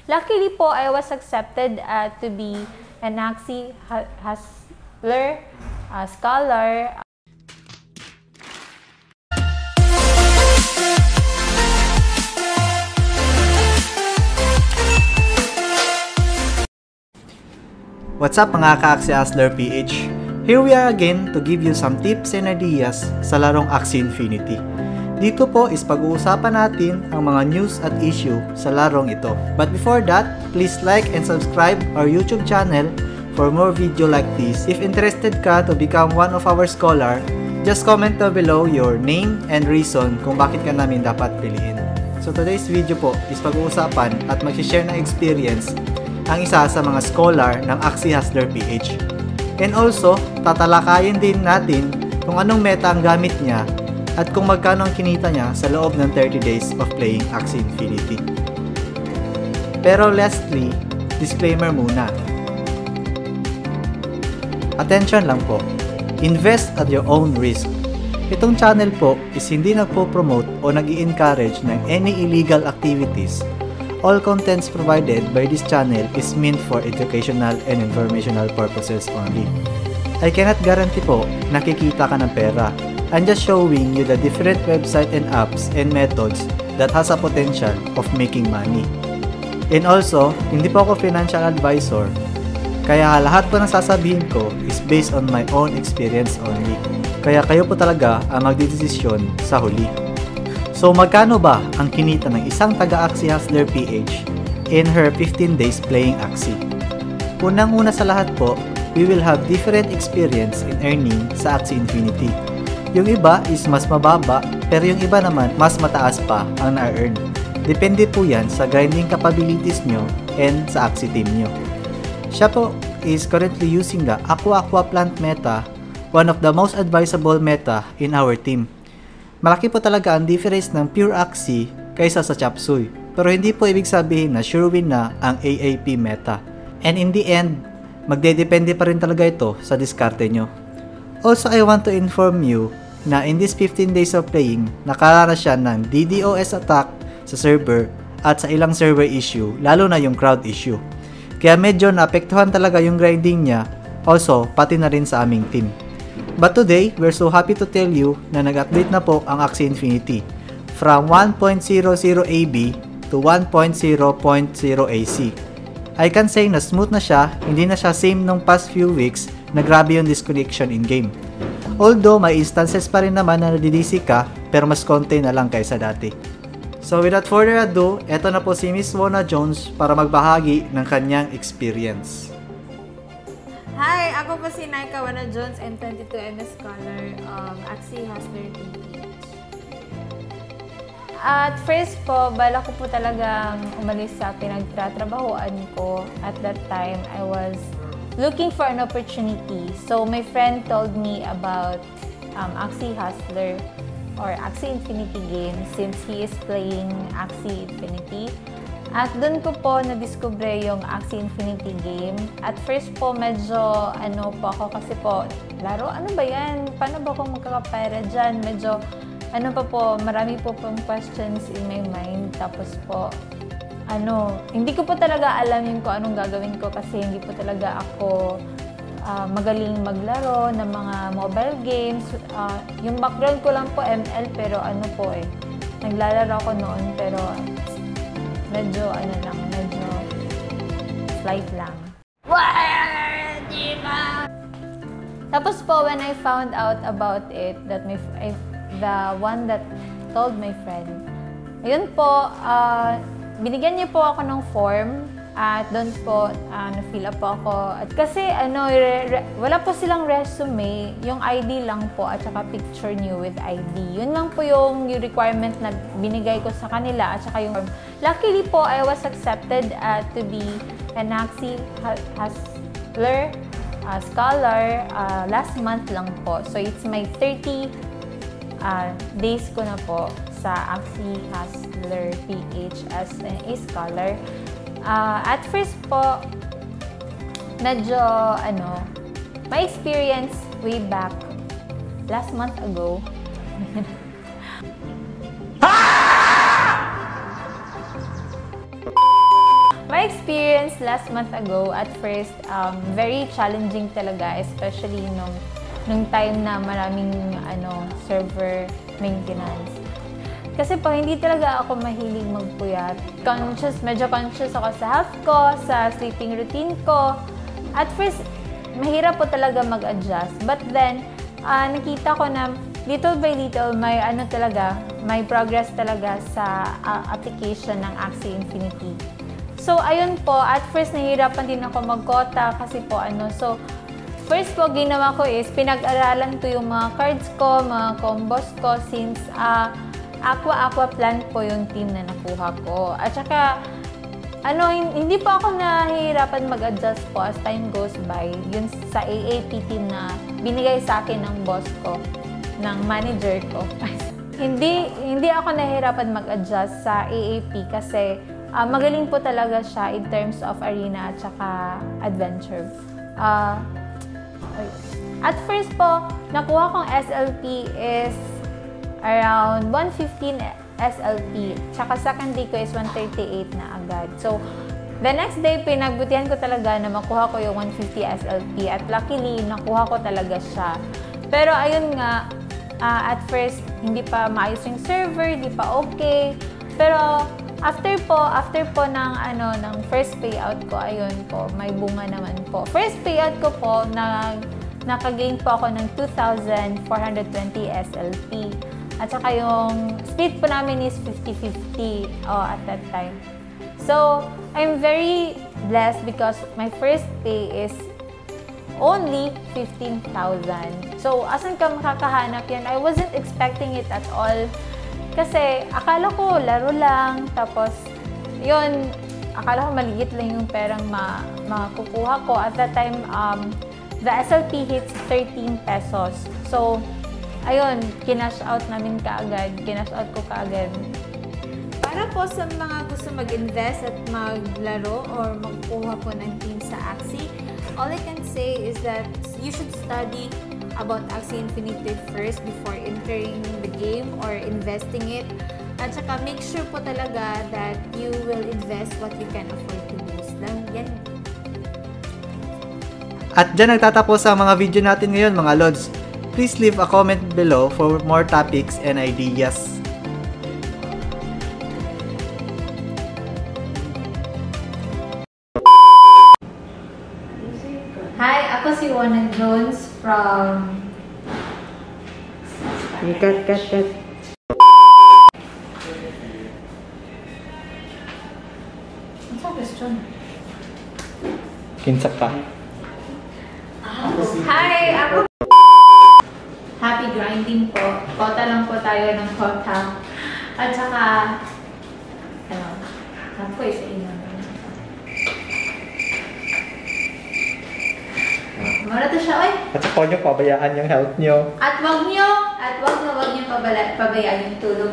Luckily po, I was accepted to be an Axie hustler, scholar. What's up mga ka-Axie Hustler PH? Here we are again to give you some tips and ideas sa larong Axie Infinity. Dito po is pag-uusapan natin ang mga news at issue sa larong ito. But before that, please like and subscribe our YouTube channel for more video like this. If interested ka to become one of our scholar, just comment down below your name and reason kung bakit ka namin dapat piliin. So today's video po is pag-uusapan at mag-share ng experience ang isa sa mga scholar ng Axie Hustler PH. And also, tatalakayin din natin kung anong meta ang gamit niya at kung magkano ang kinita niya sa loob ng 30 days of playing Axie Infinity. Pero lastly, disclaimer muna. Attention lang po, invest at your own risk. Itong channel po is hindi nagpo-promote o nag-i-encourage ng any illegal activities. All contents provided by this channel is meant for educational and informational purposes only. I cannot guarantee po nakikita ka ng pera. I'm just showing you the different website and apps and methods that has a potential of making money. And also, hindi po ako financial advisor, kaya lahat po ng sasabihin ko is based on my own experience only. Kaya kayo po talaga ang magdidesisyon sa huli. So magkano ba ang kinita ng isang taga-Axie Hustler PH in her 15 days playing Axie? Unang-una sa lahat po, we will have different experience in earning sa Axie Infinity. Yung iba is mas mababa, pero yung iba naman mas mataas pa ang na-earn. Depende po yan sa grinding capabilities nyo and sa Axie team nyo. Siya po is currently using the Aqua Plant meta, one of the most advisable meta in our team. Malaki po talaga ang difference ng pure Axie kaysa sa chop suey. Pero hindi po ibig sabihin na sure win na ang AAP meta. And in the end, magdedepende pa rin talaga ito sa diskarte nyo. Also, I want to inform you na in this 15 days of playing, nakaranas siya ng DDoS attack sa server at sa ilang server issue, lalo na yung crowd issue. Kaya medyo naapektuhan talaga yung grinding niya, also pati na rin sa aming team. But today, we're so happy to tell you na nag-update na po ang Axie Infinity from 1.00 AB to 1.0.0 AC. I can say na smooth na siya, hindi na siya same nung past few weeks na grabe yung disconnection in-game. Although may instances pa rin naman na nadidisi ka, pero mas konti na lang kaysa dati. So without further ado, eto na po si Miss Wona Jones para magbahagi ng kanyang experience. Hi! Ako po si Naika Wona Jones, M22 MS Scholar, Axie Hustler PH. At first po, bala ko po talagang umalis sa pinagtatrabahoan ko. At that time, I was looking for an opportunity. So my friend told me about Axie Hustler or Axie Infinity game since he is playing Axie Infinity. At doon ko po na-discover yung Axie Infinity game. At first po, medyo ano po ako kasi po, laro, ano ba yan? Paano ba ako magkakapera dyan? Medyo, ano pa po, marami po pong questions in my mind. Tapos po, ano, hindi ko po talaga alam yung kung anong gagawin ko kasi hindi po talaga ako magaling maglaro ng mga mobile games. Yung background ko lang po ML pero ano po naglalaro ako noon pero medyo ano lang, medyo slight lang. Tapos po when I found out about it that the one that told my friend, ayun po, binigyan niya po ako ng form at doon po na-fill up po ako. At kasi ano, wala po silang resume, yung ID lang po at saka picture niyo with ID. Yun lang po yung requirement na binigay ko sa kanila at saka yung form. Luckily po, I was accepted to be an Axie hustler, scholar last month lang po. So it's my 30 days ko na po sa Axie Hustler PH as a scholar. At first po, medyo ano, my experience way back last month ago. My my experience last month ago, at first, very challenging talaga, especially nung time na maraming server maintenance. Kasi po, hindi talaga ako mahilig magpuyat. Medyo conscious ako sa health ko, sa sleeping routine ko. At first, mahirap po talaga mag-adjust. But then, nakita ko na little by little, may progress talaga sa application ng Axie Infinity. So, ayun po, at first, nahihirapan din ako mag-quota kasi po so, first po, ginawa ko is, pinag-aralan ko yung mga cards ko, mga combos ko, since, Aqua plan po yung team na nakuha ko. At saka, hindi po ako nahihirapan mag-adjust po as time goes by. Yun sa AAP team na binigay sa akin ng boss ko, ng manager ko. hindi ako nahihirapan mag-adjust sa AAP kasi magaling po talaga siya in terms of arena at saka adventure. At first po, nakuha kong SLP is around 115 SLP. Tsaka second day ko is 138 na agad. So, the next day, pinagbutihan ko talaga na makuha ko yung 150 SLP. At luckily, nakuha ko talaga siya. Pero ayun nga, at first, hindi pa maayos yung server, hindi pa okay. Pero after po ng first payout ko, ayun po, may bunga naman po. First payout ko po, nakagain po ako ng 2,420 SLP. At saka yung split po namin is 50-50 at that time. So, I'm very blessed because my first pay is only 15,000. So, asan ka makakahanap yan? I wasn't expecting it at all. Kasi, akala ko laro lang. Tapos, yun, akala ko maliit lang yung perang makukuha ko. At that time, the SLP hits 13 pesos. So, ayun, kinash out namin kaagad. Kinash out ko kaagad. Para po sa mga gusto mag-invest at maglaro or magkuha po ng team sa Axie, all I can say is that you should study about Axie Infinity first before entering the game or investing it. At saka make sure po talaga that you will invest what you can afford to lose. Yan. At dyan nagtatapos ang mga video natin ngayon, mga Lods. Please leave a comment below for more topics and ideas. Hi, ako si Wana Jones from... Cut. What's the question? Kinsa ka? Hi, ako... Happy grinding po. Kota lang po tayo ng kota. At saka, sabi ko isa inyo. Mara to siya, oy. At saka nyo pabayaan yung health nyo. At wag nyo pabayaan yung tulog.